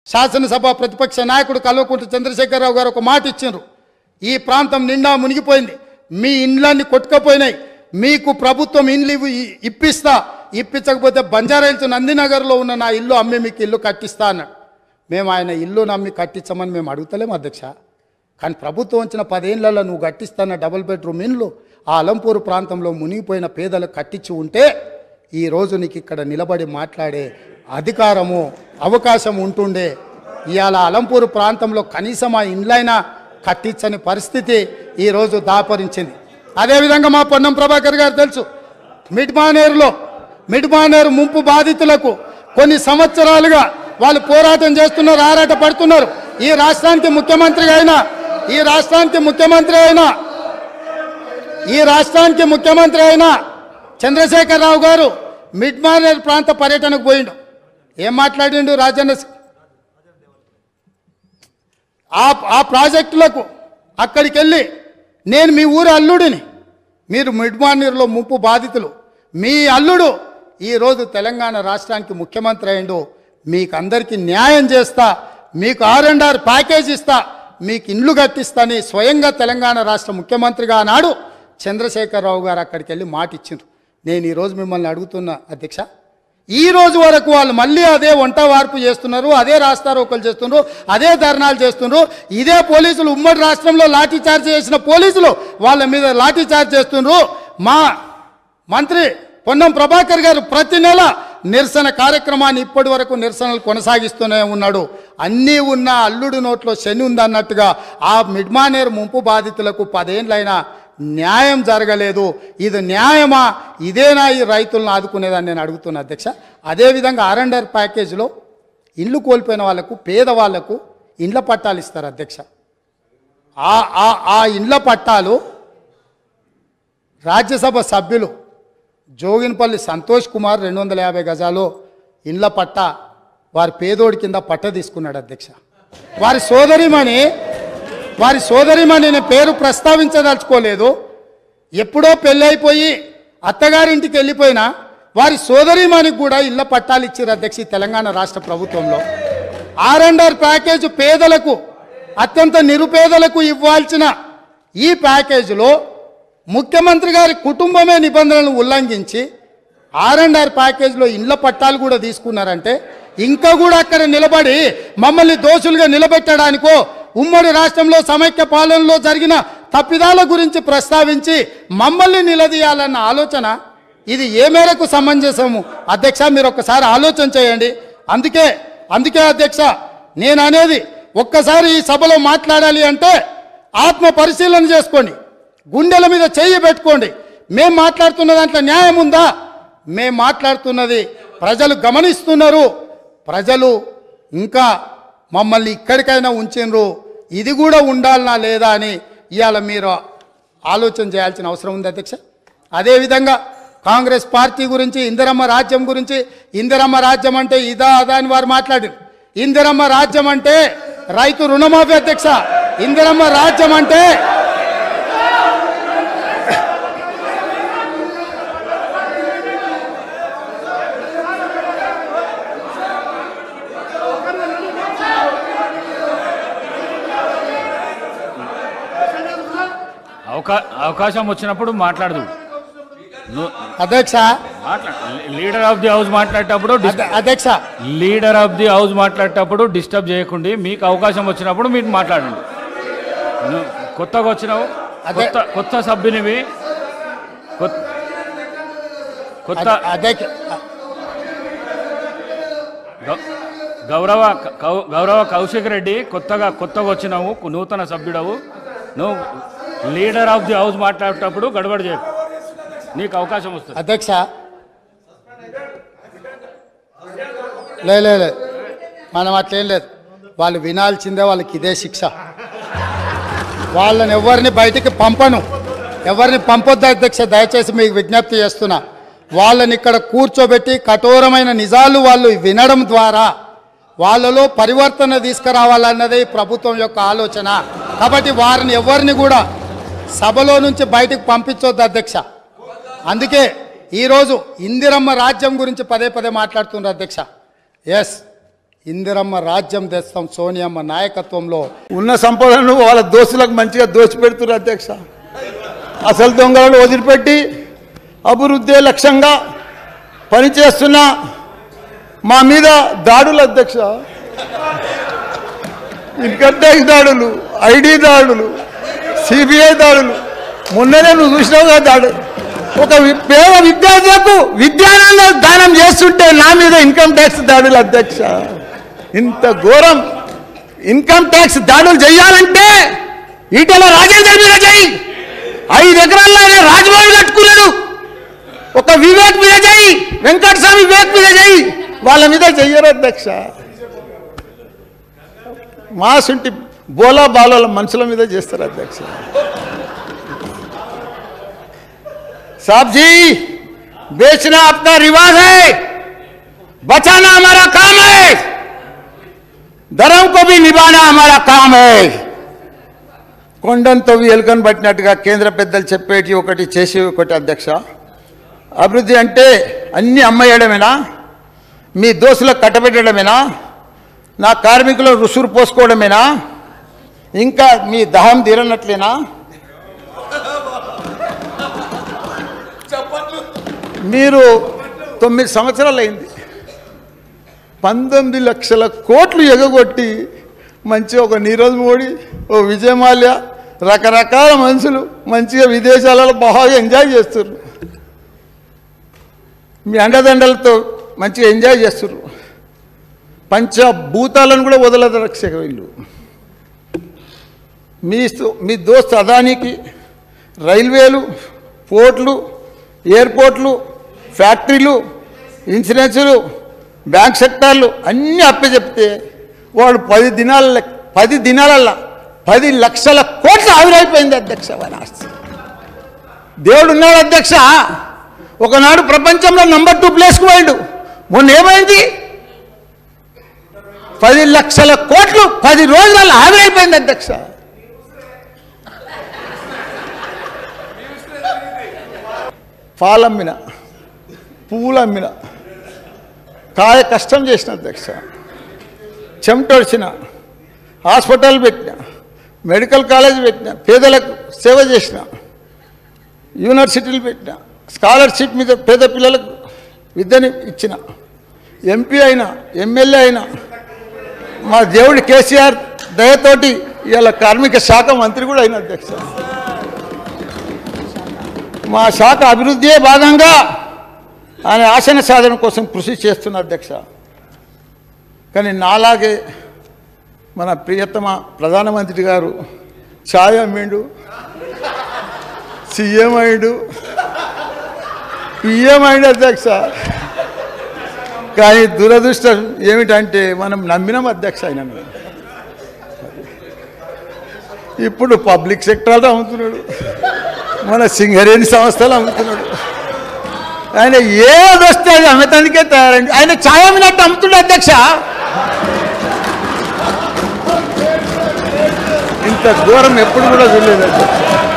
శాసనసభ ప్రతిపక్ష నాయకుడు కల్వకుంట్ల చంద్రశేఖరరావు గారు ఒక మాట ఇచ్చారు. ఈ ప్రాంతం నిండా మునిగిపోయింది, మీ ఇండ్లన్నీ కొట్టుకపోయినాయి, మీకు ప్రభుత్వం ఇండ్లు ఇప్పించకపోతే బంజారాహిల్స్ నందినగర్లో ఉన్న నా ఇల్లు అమ్మి మీకు ఇల్లు కట్టిస్తా అన్నాడు. మేము ఆయన ఇల్లు నమ్మి కట్టించమని మేము అడుగుతలేము అధ్యక్ష. కానీ ప్రభుత్వం వచ్చిన 10 ఏళ్లలో నువ్వు కట్టిస్తాన్న డబుల్ బెడ్రూమ్ ఇండ్లు ఆ అలంపూర్ ప్రాంతంలో మునిగిపోయిన పేదలకు కట్టించి ఉంటే ఈరోజు నీకు ఇక్కడ నిలబడి మాట్లాడే అధికారము అవకాశం ఉంటుండే. ఇవాళ అలంపూర్ ప్రాంతంలో కనీసం ఆ ఇండ్లైనా కట్టించని పరిస్థితి ఈరోజు దాపరించింది. అదేవిధంగా మా పొన్నం ప్రభాకర్ గారు తెలుసు, మిడ్మానేరు ముంపు బాధితులకు కొన్ని సంవత్సరాలుగా వాళ్ళు పోరాటం చేస్తున్నారు, ఆరాట పడుతున్నారు. ఈ రాష్ట్రానికి ముఖ్యమంత్రి అయిన చంద్రశేఖరరావు గారు మిడ్మానేరు ప్రాంత పర్యటనకు పోయిండు. ఏం మాట్లాడిండు? రాజన్న ఆ ప్రాజెక్టులకు అక్కడికి వెళ్ళి నేను మీ ఊరి అల్లుడిని, మీరు మిడ్మానేరులో ముంపు బాధితులు, మీ అల్లుడు ఈరోజు తెలంగాణ రాష్ట్రానికి ముఖ్యమంత్రి అయిండు, మీకు అందరికీ న్యాయం చేస్తా, మీకు R&R ప్యాకేజ్ ఇస్తా, మీకు ఇండ్లు కట్టిస్తాని స్వయంగా తెలంగాణ రాష్ట్ర ముఖ్యమంత్రిగా ఆనాడు చంద్రశేఖరరావు గారు అక్కడికి వెళ్ళి మాట ఇచ్చిండ్రు. నేను ఈరోజు మిమ్మల్ని అడుగుతున్నా అధ్యక్ష, ఈ రోజు వరకు వాళ్ళు మళ్ళీ అదే వంట వార్పు చేస్తున్నారు, అదే రాస్తారోకలు చేస్తున్నారు, అదే ధర్నాలు చేస్తున్నారు. ఇదే పోలీసులు ఉమ్మడి రాష్ట్రంలో లాఠీ చార్జ్ చేసిన పోలీసులు వాళ్ళ మీద లాఠీ చార్జ్ చేస్తున్నారు. మా మంత్రి పొన్నం ప్రభాకర్ గారు ప్రతి నెల నిరసన కార్యక్రమాన్ని ఇప్పటి వరకు నిరసనలు కొనసాగిస్తూనే ఉన్నాడు. అన్నీ ఉన్న అల్లుడు నోట్లో శని ఉందన్నట్టుగా ఆ మిడ్మానేరు ముంపు బాధితులకు 10 ఏళ్ళైనా న్యాయం జరగలేదు. ఇది న్యాయమా? ఇదేనా ఈ రైతులను ఆదుకునేదని నేను అడుగుతున్నా అధ్యక్ష. అదేవిధంగా R&R ప్యాకేజీలో ఇండ్లు కోల్పోయిన వాళ్లకు, పేదవాళ్లకు ఇండ్ల పట్టాలు ఇస్తారు అధ్యక్ష. ఆ ఇండ్ల పట్టాలు రాజ్యసభ సభ్యులు జోగినపల్లి సంతోష్ కుమార్ 250 గజాలు ఇండ్ల పట్ట వారి పేదోడి కింద పట్ట తీసుకున్నాడు అధ్యక్ష. వారి సోదరిమణి నేను పేరు ప్రస్తావించదలుచుకోలేదు. ఎప్పుడో పెళ్ళైపోయి అత్తగారింటికి వెళ్ళిపోయినా వారి సోదరిమణికి కూడా ఇళ్ల పట్టాలు ఇచ్చారు అధ్యక్ష తెలంగాణ రాష్ట్ర ప్రభుత్వంలో. R&R ప్యాకేజ్ పేదలకు, అత్యంత నిరుపేదలకు ఇవ్వాల్సిన ఈ ప్యాకేజీలో ముఖ్యమంత్రి గారి కుటుంబమే నిబంధనలను ఉల్లంఘించి R&R ప్యాకేజ్లో ఇండ్ల పట్టాలు కూడా తీసుకున్నారంటే ఇంకా కూడా అక్కడ నిలబడి మమ్మల్ని దోషులుగా నిలబెట్టడానికో, ఉమ్మడి రాష్ట్రంలో సమైక్య పాలనలో జరిగిన తప్పిదాల గురించి ప్రస్తావించి మమ్మల్ని నిలదీయాలన్న ఆలోచన ఇది ఏ మేరకు సమంజసము అధ్యక్ష? మీరు ఒక్కసారి ఆలోచన చేయండి. అందుకే అధ్యక్ష నేను అనేది, ఒక్కసారి ఈ సభలో మాట్లాడాలి అంటే ఆత్మ పరిశీలన చేసుకోండి, గుండెల మీద చెయ్యి పెట్టుకోండి. మేము మాట్లాడుతున్న దాంట్లో న్యాయం ఉందా? మేము మాట్లాడుతున్నది ప్రజలు గమనిస్తున్నారు. ప్రజలు ఇంకా మమ్మల్ని ఇక్కడికైనా ఉంచినరు, ఇది కూడా ఉండాలనా లేదా అని ఇవాళ మీరు ఆలోచన చేయాల్సిన అవసరం ఉంది అధ్యక్ష. అదేవిధంగా కాంగ్రెస్ పార్టీ గురించి, ఇందిరమ్మ రాజ్యం గురించి, ఇందిరమ్మ రాజ్యం అంటే ఇదా అదా అని వారు మాట్లాడారు. ఇందిరమ్మ రాజ్యం అంటే రైతు రుణమాఫీ అధ్యక్ష. ఇందిరమ్మ రాజ్యం అంటే అవకాశం వచ్చినప్పుడు మాట్లాడదు అధ్యక్ష. లీడర్ ఆఫ్ ది హౌస్ మాట్లాడేటప్పుడు అధ్యక్ష, లీడర్ ఆఫ్ ది హౌస్ మాట్లాడేటప్పుడు డిస్టర్బ్ చేయకండి. మీకు అవకాశం వచ్చినప్పుడు మీరు మాట్లాడండి. కొత్తగా వచ్చినావు, కొత్త సభ్యునివి, కొత్త గౌరవ కౌశిక్ రెడ్డి కొత్తగా వచ్చినావు, నూతన సభ్యుడవు. నువ్వు లీడర్ ఆఫ్ ది హౌస్ మాట్లాడేటప్పుడు గడబడి చేయకు, నీకు అవకాశం వస్తుంది అధ్యక్ష. లేదు మనం అట్లేం లేదు, వాళ్ళు వినాల్సిందే, వాళ్ళకి ఇదే శిక్ష. వాళ్ళని ఎవరిని బయటికి ఎవరిని పంపొద్దు అధ్యక్ష. దయచేసి మీకు విజ్ఞప్తి చేస్తున్నా, వాళ్ళని ఇక్కడ కూర్చోబెట్టి కఠోరమైన నిజాలు వాళ్ళు వినడం ద్వారా వాళ్ళలో పరివర్తన తీసుకురావాలన్నదే ప్రభుత్వం యొక్క ఆలోచన. కాబట్టి వారిని ఎవరిని కూడా సభలో నుంచి బయటకు పంపించొద్దు అధ్యక్ష. అందుకే ఈరోజు ఇందిరమ్మ రాజ్యం గురించి పదే మాట్లాడుతున్నారు అధ్యక్ష. ఎస్, ఇందిరమ్మ రాజ్యం తెస్తాం సోనియమ్మ నాయకత్వంలో. ఉన్న సంపదను వాళ్ళ దోస్తులకు మంచిగా దోచిపెడుతున్నారు అధ్యక్ష. అసలు దొంగలను వదిలిపెట్టి అభివృద్ధి లక్ష్యంగా పనిచేస్తున్న మా మీద దాడులు అధ్యక్ష. ఇన్కమ్ ట్యాక్స్ దాడులు, ఐడి దాడులు, సిబిఐ దాడులు. మొన్ననే నువ్వు చూసినావు కదా దాడు. ఒక పేద విద్యార్థులకు విద్యానంద దానం చేస్తుంటే నా మీద ఇన్కమ్ ట్యాక్స్ దాడులు అధ్యక్ష. ఇంత ఘోరం ఇన్కమ్ ట్యాక్స్ దాడులు చేయాలంటే ఈటెల రాజేందర్ మీద చేయి. 5 ఎకరాల్లో రాజభవన్ కట్టుకున్నాడు. ఒక వివేక్ మీద చేయి, వెంకటస్వామి వివేక్ మీద చేయి, వాళ్ళ మీద చెయ్యరు అధ్యక్ష. మాసుంటి బోలా బాల మనుషుల మీద చేస్తారు అధ్యక్ష. साहब जी बेचना अपना रिवाज है, बचाना हमारा काम है, धर्म को भी निभाना हमारा काम है. కొండంతో ఎలుకను పట్టినట్టుగా కేంద్ర పెద్దలు చెప్పేటి ఒకటి చేసి ఒకటి అధ్యక్ష. అభివృద్ధి అంటే అన్ని అమ్మేయడమేనా, మీ దోస్తులకు కట్టబెట్టడమేనా, నా కార్మికులు రుసురు పోసుకోవడమేనా, ఇంకా మీ దహం తీరనట్లేనా? మీరు 9 సంవత్సరాలు అయింది, 19 లక్షల కోట్లు ఎగగొట్టి మంచిగా ఒక నీరజ్ మోడీ, ఓ విజయ్ మాల్యా, రకరకాల మనుషులు మంచిగా విదేశాలలో బాగా ఎంజాయ్ చేస్తున్నారు. మీ అండదండలతో మంచిగా ఎంజాయ్ చేస్తున్నారు. పంచభూతాలను కూడా వదలదు రక్షక వీళ్ళు. మీ దోస్త్ అదానికి రైల్వేలు, పోర్ట్లు, ఎయిర్పోర్ట్లు, ఫ్యాక్టరీలు, ఇన్సూరెన్సులు, బ్యాంక్ సెక్టార్లు అన్నీ అప్పచెప్తే వాడు 10 దినాలల్లో 10 లక్షల కోట్లు ఆవిరైపోయింది అధ్యక్ష. వారి ఆస్తి. దేవుడు ఉన్నాడు అధ్యక్ష. ఒకనాడు ప్రపంచంలో నంబర్ 2 ప్లేస్కి పోయిండు. మొన్న ఏమైంది? 10 లక్షల కోట్లు 10 రోజులలో ఆవిరైపోయింది అధ్యక్ష. పాలమ్మిన, పూలమ్మిన, కాయ కష్టం చేసిన అధ్యక్ష. చెమటొడిచిన, హాస్పిటల్ పెట్టిన, మెడికల్ కాలేజ్ పెట్టిన, పేదలకు సేవ చేసిన, యూనివర్సిటీలు పెట్టిన, స్కాలర్షిప్ మీద పేద పిల్లలకు విద్యని ఇచ్చిన, ఎంపీ అయినా, ఎమ్మెల్యే అయినా, మా దేవుడి కేసీఆర్ దయతోటి ఇవాళ కార్మిక శాఖ మంత్రి కూడా అయిన అధ్యక్ష. మా శాఖ అభివృద్ధియే భాగంగా ఆయన ఆశన సాధన కోసం కృషి చేస్తున్న అధ్యక్ష. కానీ నాలాగే మన ప్రియతమ ప్రధానమంత్రి గారు ఛాయ్ అమ్మిండు, సీఎం అయ్యిండు, పిఎం అయ్యిండు అధ్యక్ష. కానీ దురదృష్టం ఏమిటంటే మనం నమ్మినాం అధ్యక్ష ఆయన. ఇప్పుడు పబ్లిక్ సెక్టార్లో అమ్ముతున్నాడు, మన సింగరేణి సంస్థలు అమ్ముతున్నాడు. ఆయన ఏది వస్తే అది అమ్మటానికే తయారండి. ఆయన ఛాయ్ అమ్మినట్టు అమ్ముతున్నాడు అధ్యక్ష. ఇంత ఘోరం ఎప్పుడు కూడా చూడలేదు అధ్యక్ష.